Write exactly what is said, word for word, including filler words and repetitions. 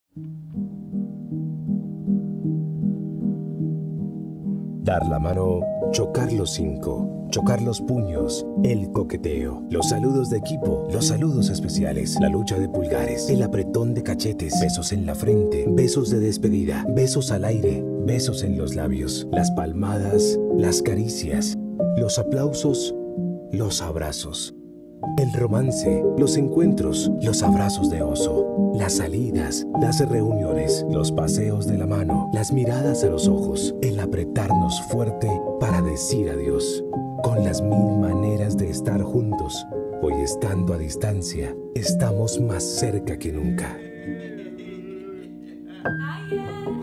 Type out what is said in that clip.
Dar la mano, chocar los cinco, chocar los puños, el coqueteo, los saludos de equipo, los saludos especiales, la lucha de pulgares, el apretón de cachetes, besos en la frente, besos de despedida, besos al aire, besos en los labios, las palmadas, las caricias, los aplausos, los abrazos, el romance, los encuentros, los abrazos de oso, las salidas, las reuniones, los paseos de la mano, las miradas a los ojos, el apretarnos fuerte para decir adiós, con las mil maneras de estar juntos. Hoy, estando a distancia, estamos más cerca que nunca.